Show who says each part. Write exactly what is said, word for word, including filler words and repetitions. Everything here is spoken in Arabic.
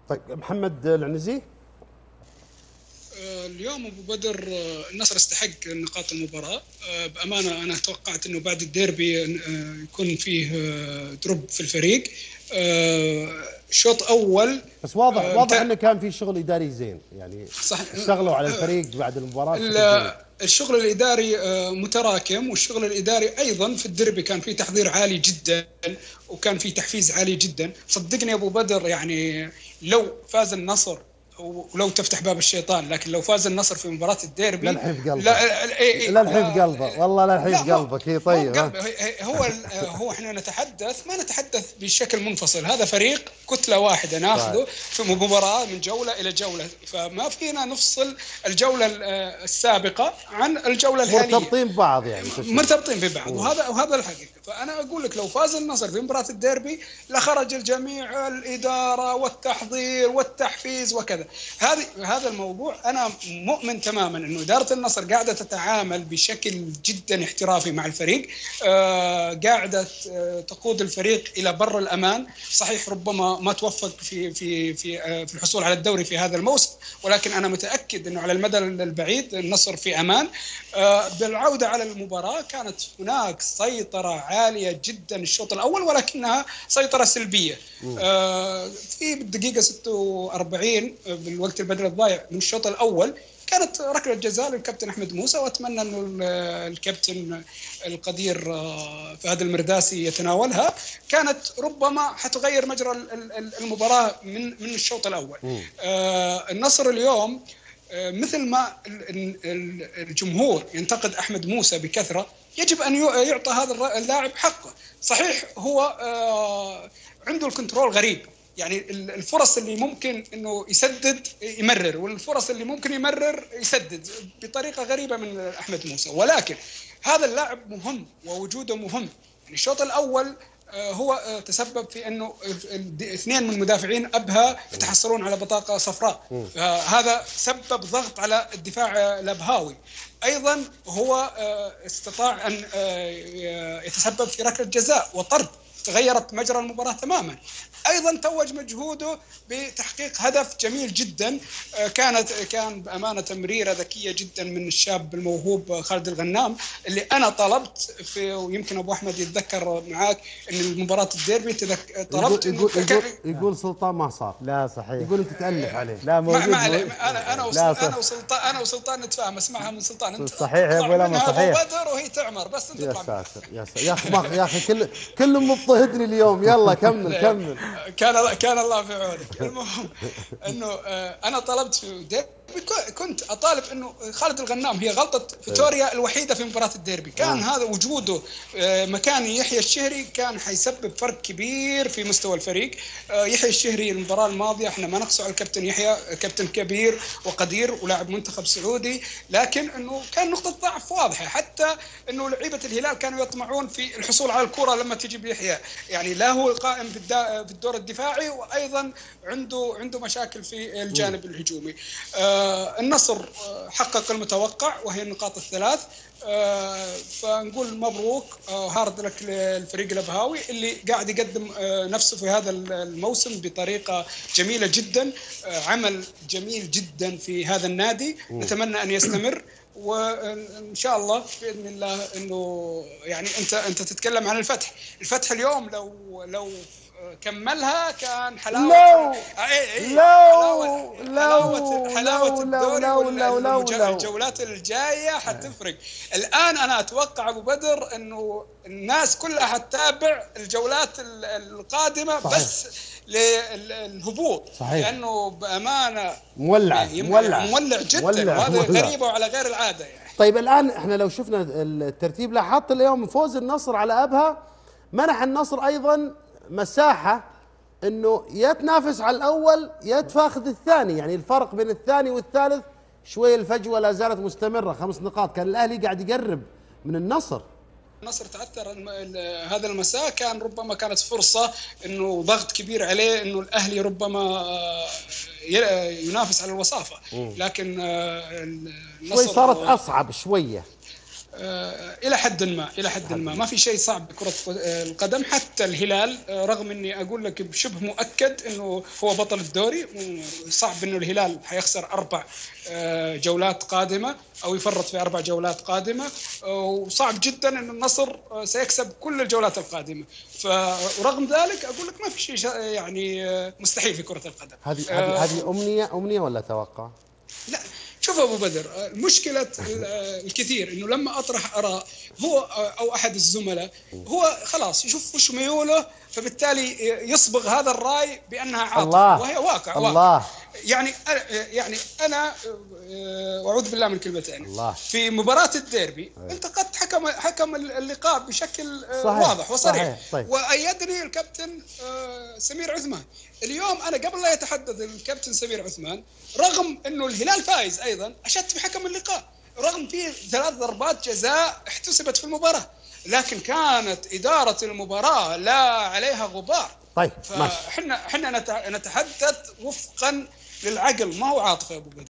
Speaker 1: طيب محمد العنزي.
Speaker 2: اليوم ابو بدر النصر استحق نقاط المباراه. بامانه انا توقعت انه بعد الديربي يكون فيه دروب في الفريق. شوط اول
Speaker 1: بس واضح واضح انه كان في شغل اداري زين، يعني صح اشتغلوا على الفريق بعد المباراه بشكل جيد.
Speaker 2: الشغل الاداري متراكم، والشغل الاداري ايضا في الدربي كان في تحضير عالي جدا وكان في تحفيز عالي جدا. صدقني ابو بدر، يعني لو فاز النصر ولو تفتح باب الشيطان، لكن لو فاز النصر في مباراة الديربي
Speaker 1: لا الحين في قلبه، لا لا الحين في قلبه والله، لا الحين في قلبك. هي طيب
Speaker 2: هو هو, هو احنا نتحدث ما نتحدث بشكل منفصل، هذا فريق كتلة واحدة ناخذه في مباراة من جولة إلى جولة، فما فينا نفصل الجولة السابقة عن الجولة الحالية،
Speaker 1: مرتبطين ببعض يعني
Speaker 2: مرتبطين ببعض، وهذا وهذا الحقيقة. فأنا أقول لك لو فاز النصر في مباراة الديربي لخرج الجميع، الإدارة والتحضير والتحفيز وكذا. هذه هذا الموضوع أنا مؤمن تماما إنه إدارة النصر قاعدة تتعامل بشكل جدا احترافي مع الفريق، آه قاعدة آه تقود الفريق إلى بر الأمان. صحيح ربما ما توفق في في في آه في الحصول على الدوري في هذا الموسم، ولكن أنا متأكد إنه على المدى البعيد النصر في أمان. آه بالعودة على المباراة كانت هناك سيطرة عالية جدا الشوط الأول، ولكنها سيطرة سلبية. آه في بالدقيقة ستة وأربعين بالوقت البدل الضايع من الشوط الأول كانت ركلة جزاء للكابتن أحمد موسى، وأتمنى أنه الكابتن القدير فهد المرداسي يتناولها، كانت ربما حتغير مجرى المباراة من من الشوط الأول. آه النصر اليوم مثل ما الجمهور ينتقد أحمد موسى بكثرة، يجب أن يعطى هذا اللاعب حقه. صحيح هو عنده الكنترول غريب، يعني الفرص اللي ممكن انه يسدد يمرر، والفرص اللي ممكن يمرر يسدد بطريقه غريبه من احمد موسى، ولكن هذا اللاعب مهم ووجوده مهم. يعني الشوط الاول هو تسبب في انه اثنين من المدافعين ابها يتحصلون على بطاقه صفراء، هذا سبب ضغط على الدفاع الابهاوي. ايضا هو استطاع ان يتسبب في ركله جزاء وطرد تغيرت مجرى المباراة تماما. أيضا توج مجهوده بتحقيق هدف جميل جدا، كانت كان بأمانة تمريرة ذكية جدا من الشاب الموهوب خالد الغنام، اللي أنا طلبت في، ويمكن أبو أحمد يتذكر معاك أن المباراة الديربي طلبت
Speaker 1: يقول, يقول, يقول, يقول سلطان ما صار، لا صحيح، يقول أنت تألف عليه.
Speaker 2: لا موجود. ما أنا أنا وسلطان أنا وسلطان أنا وسلطان نتفاهم، اسمعها من سلطان.
Speaker 1: أنت صحيح يا أبو لما صحيح.
Speaker 2: أبو بدر وهي تعمر بس أنت.
Speaker 1: يا ساتر يا ساتر يا أخي يا أخي كل كل مضطهدني اليوم. يلا كمل كمل.
Speaker 2: كان كان الله في عونك. المهم انه انا طلبت في الديربي، كنت اطالب انه خالد الغنام، هي غلطه فيتوريا الوحيده في مباراه الديربي، كان هذا وجوده مكان يحيى الشهري كان حيسبب فرق كبير في مستوى الفريق. يحيى الشهري المباراه الماضيه احنا ما نقص على الكابتن يحيى، كابتن كبير وقدير ولاعب منتخب سعودي، لكن انه كان نقطه ضعف واضحه، حتى انه لعيبه الهلال كانوا يطمعون في الحصول على الكره لما تجي بيحيى، يعني لا هو قائم في الدور الدفاعي، وايضا عنده عنده مشاكل في الجانب الهجومي. آه النصر حقق المتوقع وهي النقاط الثلاث. آه فنقول مبروك آه هارد لك للفريق الابهاوي اللي قاعد يقدم آه نفسه في هذا الموسم بطريقه جميله جدا، آه عمل جميل جدا في هذا النادي. م. نتمنى ان يستمر، وان شاء الله باذن الله انه يعني انت انت تتكلم عن الفتح، الفتح اليوم لو لو كملها كان حلاوه
Speaker 1: لو
Speaker 2: لو
Speaker 1: لو
Speaker 2: حلاوه الدوري
Speaker 1: والجولات
Speaker 2: الجايه حتفرق. الان انا اتوقع ابو بدر انه الناس كلها حتتابع الجولات القادمه. صحيح. بس للهبوط، صحيح. لانه بامانه
Speaker 1: مولع
Speaker 2: مولع مولع جدا، وهذا غريبه وعلى غير العاده يعني.
Speaker 1: طيب الان احنا لو شفنا الترتيب، لاحظت اليوم فوز النصر على ابها منح النصر ايضا مساحه انه يتنافس على الاول يتفاخذ الثاني، يعني الفرق بين الثاني والثالث شوي الفجوه لا زالت مستمره، خمس نقاط. كان الاهلي قاعد يقرب من النصر.
Speaker 2: النصر تعثر هذا المساء، كان ربما كانت فرصه انه ضغط كبير عليه انه الاهلي ربما ينافس على الوصافه، لكن
Speaker 1: النصر شوي صارت اصعب شويه.
Speaker 2: آه الى حد ما الى حد ما ما في شيء صعب بكره القدم. حتى الهلال آه رغم اني اقول لك بشبه مؤكد انه هو بطل الدوري، صعب انه الهلال حيخسر اربع آه جولات قادمه او يفرط في اربع جولات قادمه، وصعب جدا ان النصر سيكسب كل الجولات القادمه. فرغم ذلك اقول لك ما في شيء يعني مستحيل في كره القدم.
Speaker 1: هذه هذه هذه امنيه امنيه ولا توقع؟
Speaker 2: لا شوف ابو بدر، مشكله الكثير انه لما اطرح اراء هو او احد الزملاء هو خلاص يشوف وش ميوله، فبالتالي يصبغ هذا الراي بانها عاطفه وهي واقع.
Speaker 1: الله
Speaker 2: واقع. يعني يعني انا اعوذ بالله من كلمتين
Speaker 1: الله.
Speaker 2: في مباراه الديربي انتقدت حكم حكم اللقاء بشكل
Speaker 1: صحيح.
Speaker 2: واضح وصريح.
Speaker 1: صحيح. طيب.
Speaker 2: وايدني الكابتن سمير عثمان. اليوم انا قبل لا يتحدث الكابتن سمير عثمان رغم انه الهلال فايز ايضا اشدت في حكم اللقاء، رغم فيه ثلاث ضربات جزاء احتسبت في المباراه، لكن كانت اداره المباراه لا عليها غبار.
Speaker 1: طيب
Speaker 2: فاحنا احنا نتحدث وفقا للعقل ما هو عاطفه يا ابو بدر.